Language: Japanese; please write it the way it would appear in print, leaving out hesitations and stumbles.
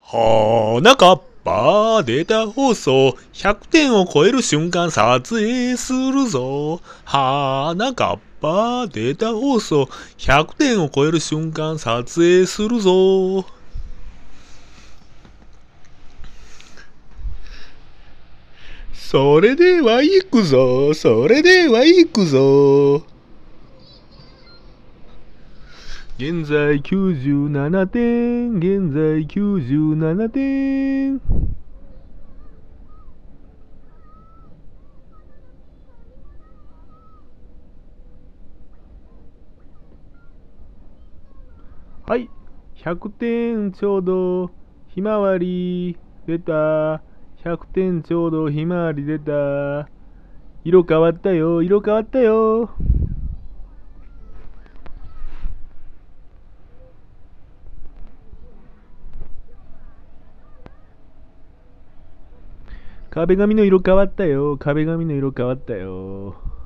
はなかっぱデータ放送100点を超える瞬間撮影するぞ。はなかっぱデータ放送100点を超える瞬間撮影するぞ。それでは行くぞ。それでは行くぞ。現在97点。現在97点。はい。100点ちょうど。ひまわり。出た。100点ちょうどひまわり出た。色変わったよ。色変わったよ。壁紙の色変わったよ。壁紙の色変わったよ。